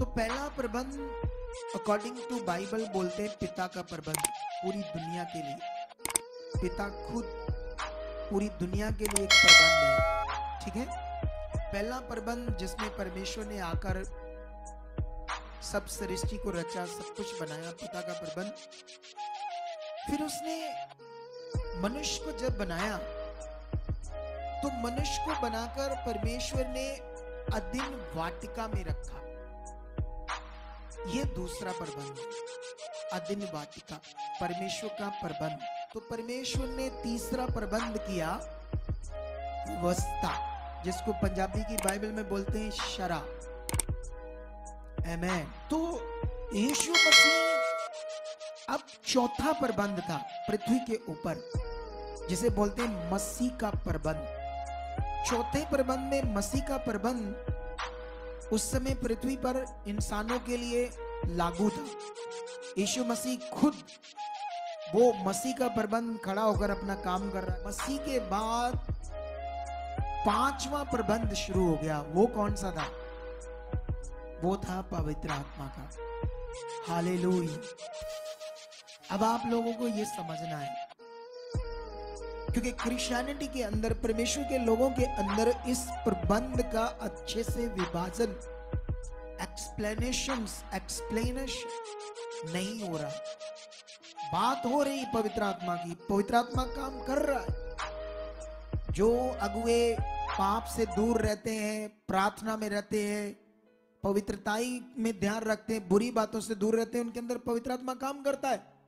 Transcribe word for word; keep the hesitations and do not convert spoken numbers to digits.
पहला प्रबंध according to Bible बोलते हैं पिता का प्रबंध पूरी दुनिया के लिए। पिता खुद पूरी दुनिया के लिए एक प्रबंध है, ठीक है। पहला प्रबंध जिसमें परमेश्वर ने आकर सब सृष्टि को रचा, सब कुछ बनाया, पिता का प्रबंध। फिर उसने मनुष्य को जब बनाया तो मनुष्य को बनाकर परमेश्वर ने अदीन वाटिका में रखा। यह दूसरा प्रबंध, अदीन वाटिका, परमेश्वर का प्रबंध। तो परमेश्वर ने तीसरा प्रबंध किया, व्यवस्था, जिसको पंजाबी की बाइबल में बोलते हैं शरा। आमेन। तो यीशु मसीह अब चौथा प्रबंध था पृथ्वी के ऊपर, जिसे बोलते हैं मसीह का प्रबंध। चौथे प्रबंध में मसीह का प्रबंध उस समय पृथ्वी पर इंसानों के लिए लागू था। यीशु मसीह खुद वो मसीह का प्रबंध खड़ा होकर अपना काम कर रहा है। मसीह के बाद पांचवा प्रबंध शुरू हो गया। वो कौन सा था? वो था पवित्र आत्मा का। हालेलुया। अब आप लोगों को यह समझना है, क्योंकि क्रिश्चियनिटी के अंदर, परमेश्वर के लोगों के अंदर इस प्रबंध का अच्छे से विभाजन, एक्सप्लेनेशन एक्सप्लेनेशन नहीं हो रहा। बात हो रही पवित्र आत्मा की, पवित्र आत्मा काम कर रहा है। जो अगुए पाप से दूर रहते हैं, प्रार्थना में रहते हैं, पवित्रताई में ध्यान रखते हैं, बुरी बातों से दूर रहते हैं, उनके अंदर पवित्र आत्मा काम करता है।